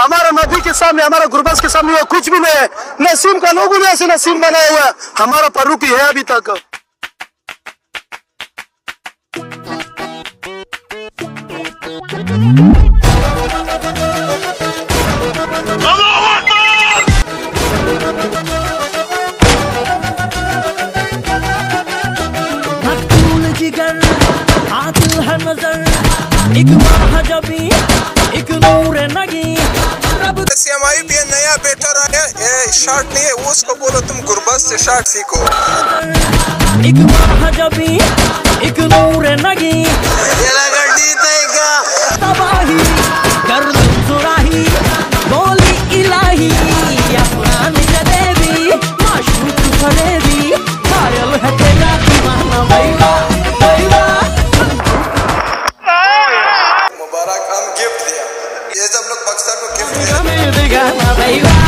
हमारा नबी के सामने, हमारा गुरबस के सामने कुछ भी नहीं है। नसीम का लोगों ने ऐसे नसीम बनाया हुआ है, हमारा फर्रुकी है अभी तक। हमारी भी नया बेटा आया, ये शॉट नहीं है, उसको बोलो तुम गुरबस से शॉट सीखो। एक महजबी एक नूर नगी तबाही गर्द सुराही बोली इलाही अफगान जलेबी माशूक फरेबी कायल है तेरा दीवाना बैला बैला। मुबारक, हम गिफ्ट दिया, ये सब लोग बक्सर को गिफ्ट दिया।